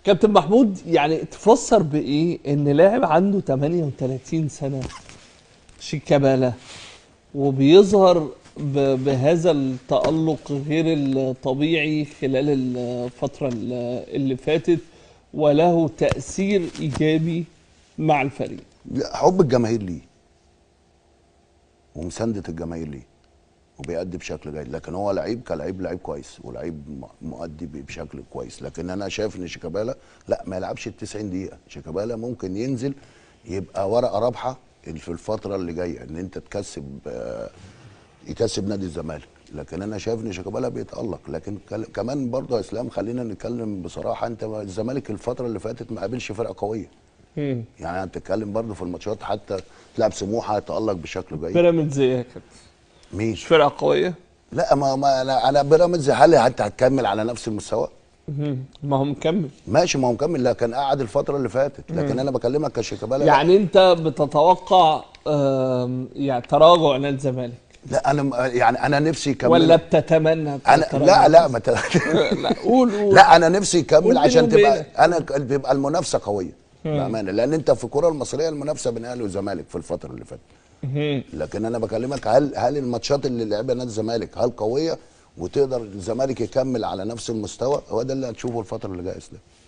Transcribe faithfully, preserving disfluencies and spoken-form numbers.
كابتن محمود، يعني تفسر بايه ان لاعب عنده ثمانية وثلاثين سنه شيكابالا وبيظهر ب- بهذا التألق غير الطبيعي خلال الفترة اللي فاتت وله تأثير إيجابي مع الفريق؟ لا، حب الجماهير ليه ومسانده الجماهير ليه وبيأدي بشكل جيد، لكن هو لعيب كلاعب لعيب كويس ولعيب م- مؤدي ب- بشكل كويس، لكن انا شايف ان شيكابالا لا ما يلعبش ال تسعين دقيقه. شيكابالا ممكن ينزل يبقى ورقه رابحه في الفتره اللي جايه ان انت تكسب آه، يكسب نادي الزمالك، لكن انا شايف ان شيكابالا بيتألق. لكن كل- كمان برضه يا اسلام خلينا نتكلم بصراحه، انت الزمالك الفتره اللي فاتت ما قابلش فرقه قويه. مم. يعني هتتكلم برضه في الماتشات حتى تلعب سموحه يتألق بشكل جيد. بيراميدز ايه يا كابتن؟ مين؟ مش فرقة قوية؟ لا ما, ما انا انا بيراميدز هل انت هتكمل على نفس المستوى؟ مم. ما هو مكمل. ماشي ما هو مكمل، لكن قعد الفتره اللي فاتت، لكن انا بكلمك كشيكابالا. يعني انت بتتوقع آم، يعني تراجع نادي الزمالك لا انا يعني انا نفسي يكمل. ولا بتتمنى انا تراجع لا لا ما نادي ت... الزمالك؟ لا قول قول. لا انا نفسي يكمل قول عشان بيني تبقى وبينك. انا تبقى المنافسه قويه بامانه، لان انت في الكره المصريه المنافسه بين الاهلي والزمالك في الفتره اللي فاتت. مم. لكن انا بكلمك هل هل الماتشات اللي لعبها نادي الزمالك هل قويه وتقدر الزمالك يكمل على نفس المستوى؟ هو ده اللي هتشوفه الفتره اللي جايه.